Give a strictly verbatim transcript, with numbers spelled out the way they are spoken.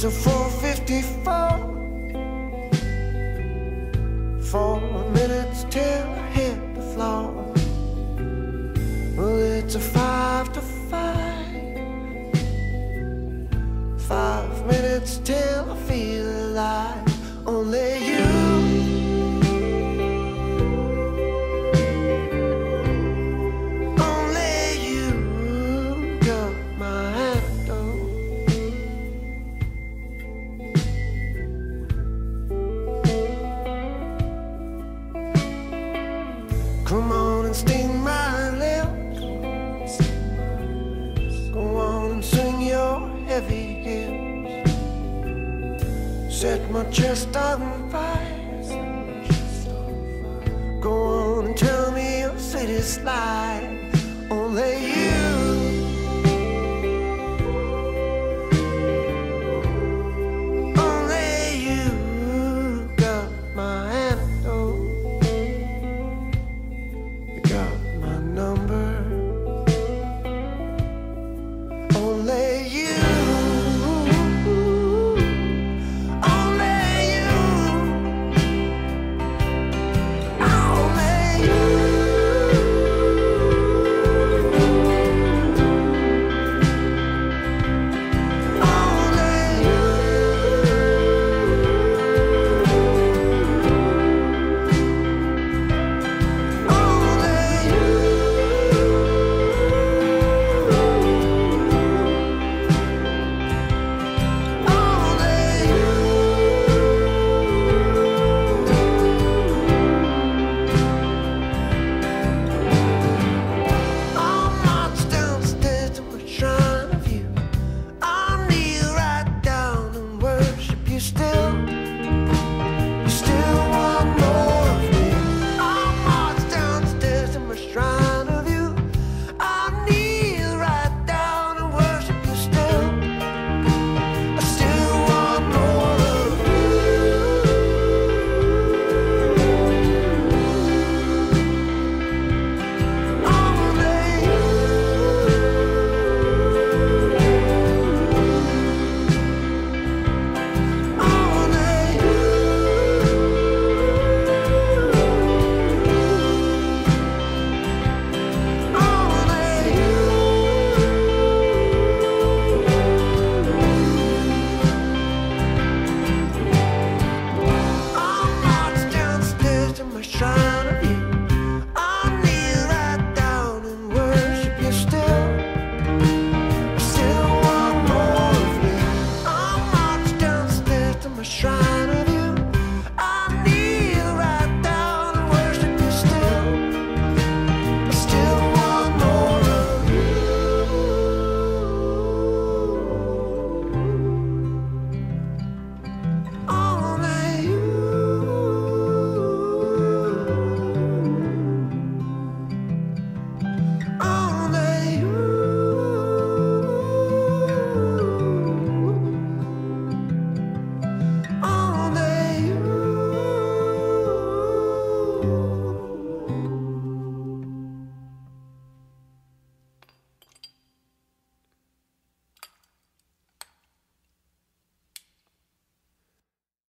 a four fifty-four. Four minutes till I hit the floor. Well, it's a five to five. Five minutes till I feel alive. Only you. Come on and sting my lips. Go on and swing your heavy hips. Set my chest on fire. Go on and tell me your sweetest lie.